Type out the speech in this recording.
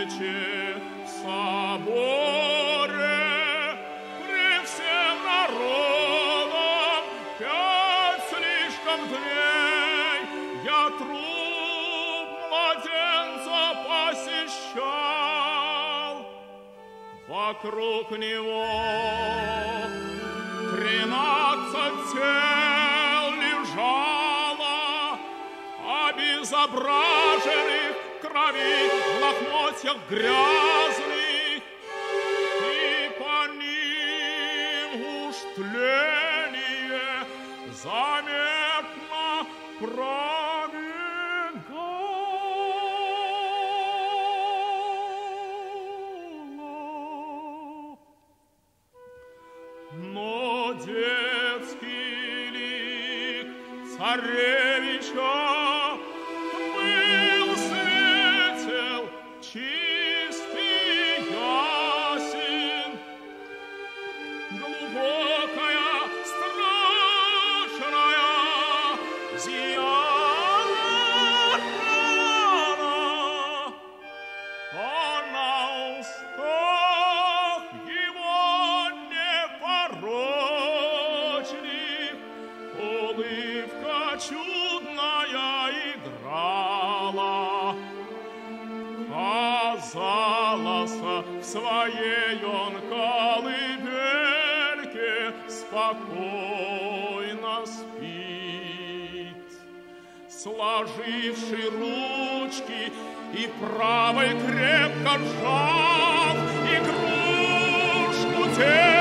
плече в соборе пред всем народом 5 слишком дней я труп младенца посещал. Вокруг него 13 тел лежало, обезображенных крови в лохмотьях грязных, и по ним уж тление заметно пробегало. Но детский лик царевича был светел, чист и ясен. Глубокая, страшная зияла рана, а на устах его непорочных улыбка чудная играла. Казалось, в своей он колыбельке спокойно спит, сложивши ручки и правой крепко сжав игрушку